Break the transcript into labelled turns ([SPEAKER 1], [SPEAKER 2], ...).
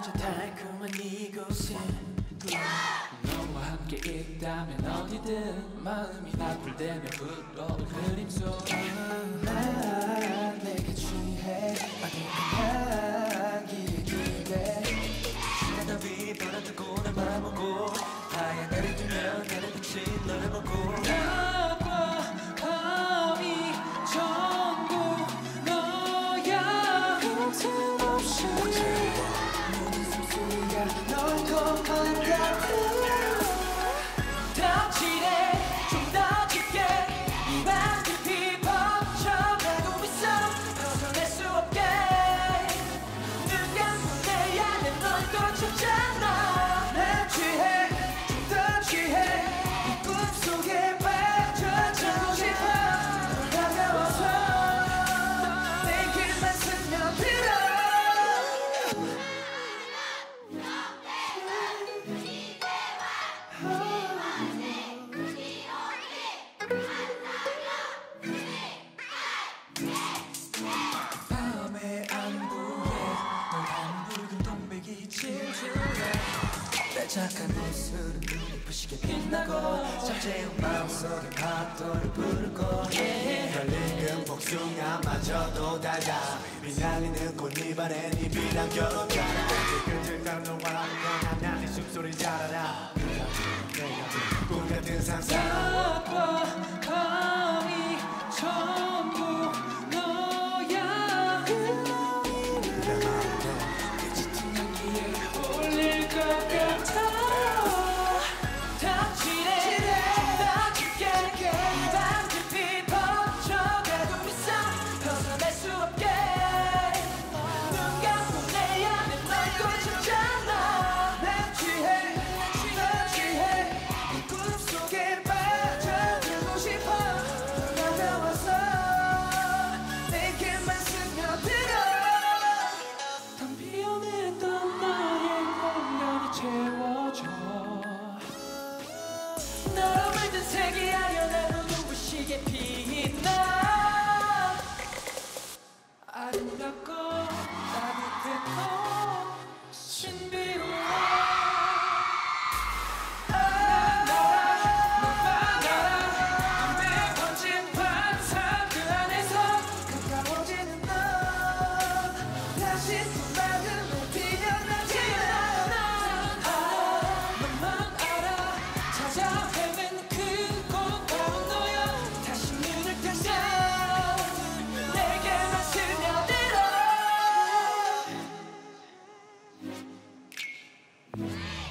[SPEAKER 1] 저 달콤한 이곳에 너와 함께 있다면 어디든 마음이 나쁠 때면 불어올 그림 속에 난 내게 취해 어딘가 향기에 기대 시간 따위 벌어뜨고 내 맘 오고 하얀 달을 뜨면 나는 빛이 너를 보고 낮과 밤이 전부 너야 틈없이 모든 숨소리가 널 것만 같아 덕질해 좀 더 깊게 이 밤 깊이 벅차가고 있어 벗어날 수 없게 눈 감고 내 안에 널 또 찾잖아 난 취해 좀 더 취해 이 꿈속에 빠져들고 싶어 널 다가와서 내 길만 스며들어 밤의 안부에 널 닮은 붉은 동백이 질주해 내 착한 모습은 눈이 부시게 빛나고 잠재운 마음속에 파도를 부르고
[SPEAKER 2] 널익은 복숭아마저도 달다 빛날리는 꽃잎안에 네 빛난 결혼자라 끝을 따라 너와 함께한 나의 숨소리 잘 알아 내가 꿈같은 상상
[SPEAKER 1] 낮과 밤이 전부 너야
[SPEAKER 2] 내 마음에
[SPEAKER 1] 그 짙은 향기에 홀릴 것 같아 덕질해 좀 더 깊게 이 밤 깊이 벅차가고 있어 벗어날 수 없게 눈 감고 내 안에 널 꽂혔잖아 난 취해 난 취해 이 꿈속에 빠져들고 싶어 널 다가와서 내게만 스며들어 텅 비어냈던 나의 공간이 채워져 너로 물든 색이 아련하고 눈부시게 빛나 아름답고 따뜻했고 신비로워 눈에 번진 환상 그 안에서 가까워지는 너 다시 또 마음을 피어나지 너만 알아 찾아 헤매는 그곳 바로 너야 다시 눈을 뜨자 내게만 스며들어